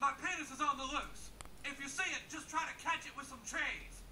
My penis is on the loose. If you see it, just try to catch it with some trees.